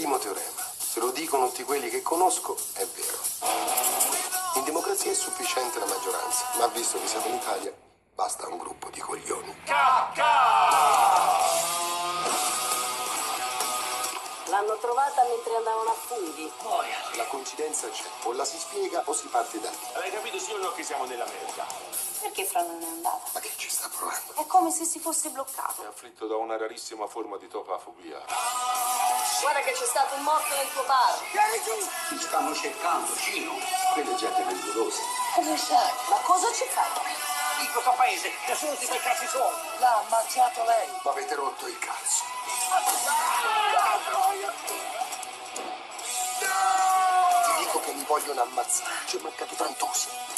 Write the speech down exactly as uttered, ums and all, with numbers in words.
Primo teorema. Se lo dicono tutti quelli che conosco, è vero. In democrazia è sufficiente la maggioranza, ma visto che siamo in Italia, basta un gruppo di coglioni. L'hanno trovata mentre andavano a funghi. La coincidenza c'è, o la si spiega o si parte da lì. Hai capito sì o no che siamo nell'America? Perché Fra non è andata? Ma che ci sta provando? È come se si fosse bloccato. È afflitto da una rarissima forma di topafobia. Guarda che c'è stato un morto nel tuo bar. Ti stanno cercando, Cino. Quella gente pericolosa. Come sai? Ma cosa ci fai? In questo paese nessuno si fa i cazzi suoi. L'ha ammazzato lei. Ma avete rotto il cazzo. Ti dico che mi vogliono ammazzare. Ci è mancato tantoso.